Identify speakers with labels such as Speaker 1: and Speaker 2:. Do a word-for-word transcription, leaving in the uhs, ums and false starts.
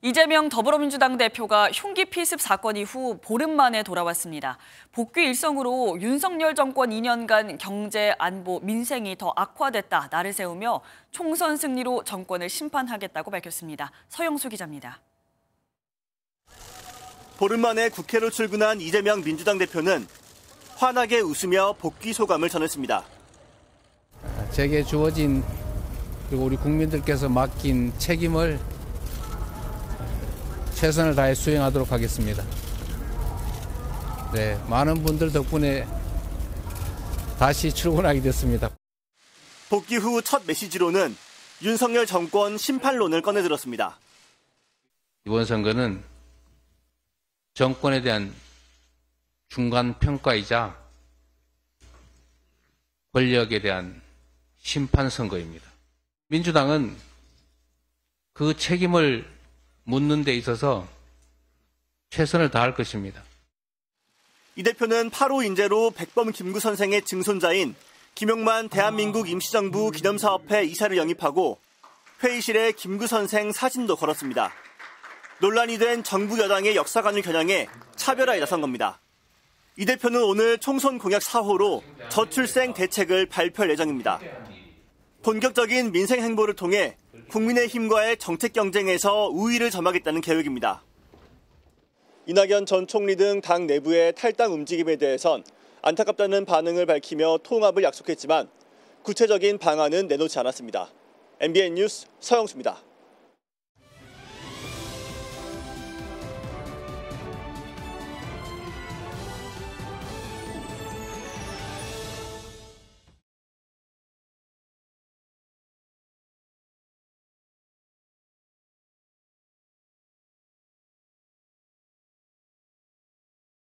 Speaker 1: 이재명 더불어민주당 대표가 흉기 피습 사건 이후 보름 만에 돌아왔습니다. 복귀 일성으로 윤석열 정권 이 년간 경제, 안보, 민생이 더 악화됐다 날을 세우며 총선 승리로 정권을 심판하겠다고 밝혔습니다. 서영수 기자입니다.
Speaker 2: 보름 만에 국회로 출근한 이재명 민주당 대표는 환하게 웃으며 복귀 소감을 전했습니다.
Speaker 3: 제게 주어진 그리고 우리 국민들께서 맡긴 책임을 최선을 다해 수행하도록 하겠습니다. 네, 많은 분들 덕분에 다시 출근하게 됐습니다.
Speaker 2: 복귀 후 첫 메시지로는 윤석열 정권 심판론을 꺼내들었습니다.
Speaker 3: 이번 선거는 정권에 대한 중간 평가이자 권력에 대한 심판 선거입니다. 민주당은 그 책임을 묻는 데 있어서 최선을 다할 것입니다.
Speaker 2: 이 대표는 팔 호 인재로 백범 김구 선생의 증손자인 김용만 대한민국 임시정부 기념사업회 이사를 영입하고 회의실에 김구 선생 사진도 걸었습니다. 논란이 된 정부 여당의 역사관을 겨냥해 차별화에 나선 겁니다. 이 대표는 오늘 총선 공약 사 호로 저출생 대책을 발표할 예정입니다. 본격적인 민생 행보를 통해 국민의힘과의 정책 경쟁에서 우위를 점하겠다는 계획입니다. 이낙연 전 총리 등 당 내부의 탈당 움직임에 대해선 안타깝다는 반응을 밝히며 통합을 약속했지만 구체적인 방안은 내놓지 않았습니다. 엠비엔 뉴스 서영수입니다.